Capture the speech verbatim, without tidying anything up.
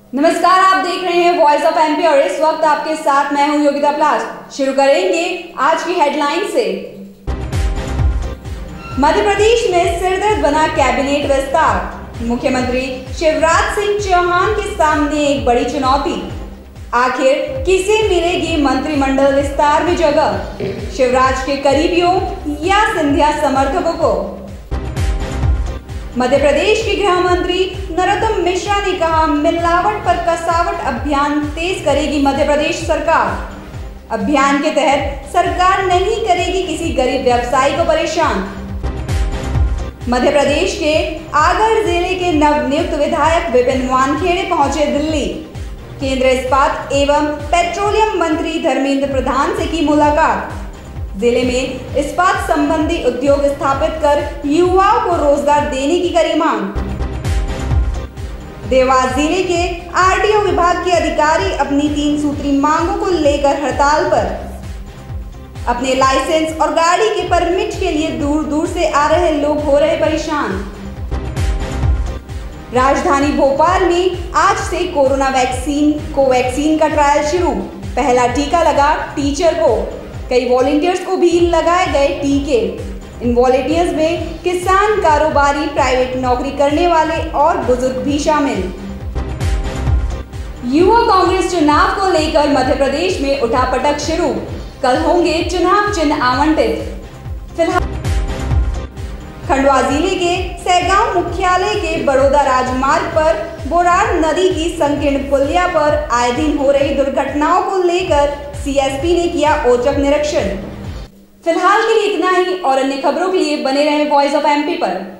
नमस्कार, आप देख रहे हैं वॉइस ऑफ एमपी और इस वक्त आपके साथ मैं हूं योगिता प्लास। शुरू करेंगे आज की हेडलाइन से। मध्य प्रदेश में सिरदर्द बना कैबिनेट विस्तार। मुख्यमंत्री शिवराज सिंह चौहान के सामने एक बड़ी चुनौती। आखिर किसे मिलेगी मंत्रिमंडल विस्तार में जगह, शिवराज के करीबियों या सिंधिया समर्थकों को? मध्य प्रदेश के गृह मंत्री नरोत्तम मिश्रा ने कहा, मिलावट पर कसावट अभियान तेज करेगी मध्य प्रदेश सरकार। अभियान के तहत सरकार नहीं करेगी किसी गरीब व्यवसायी को परेशान। मध्य प्रदेश के आगर जिले के नवनियुक्त विधायक विपिन वानखेड़े पहुंचे दिल्ली। केंद्रीय इस्पात एवं पेट्रोलियम मंत्री धर्मेंद्र प्रधान से की मुलाकात। जिले में इस्पात संबंधी उद्योग स्थापित कर युवाओं को रोजगार देने की करी मांग। देवास जिले के आरटीओ विभाग के अधिकारी अपनी तीन सूत्री मांगों को लेकर हड़ताल पर। अपने लाइसेंस और गाड़ी के परमिट के लिए दूर दूर से आ रहे लोग हो रहे परेशान। राजधानी भोपाल में आज से कोरोना वैक्सीन कोवैक्सीन का ट्रायल शुरू। पहला टीका लगा टीचर को, कई वॉलंटियर्स को भी लगाए गए टीके। इन वॉलंटियर्स में किसान, कारोबारी, प्राइवेट नौकरी करने वाले और बुजुर्ग भी शामिल। युवा कांग्रेस चुनाव को लेकर मध्य प्रदेश में उठापटक शुरू। कल होंगे चुनाव चिन्ह आवंटित। फिलहाल खंडवा जिले के सैगांव मुख्यालय के बड़ौदा राजमार्ग पर बोरार नदी की संकीर्ण पुलिया पर आए दिन हो रही दुर्घटनाओं को लेकर सीएसपी ने किया औचक निरीक्षण। फिलहाल के लिए इतना ही और अन्य खबरों के लिए बने रहें वॉइस ऑफ एमपी पर।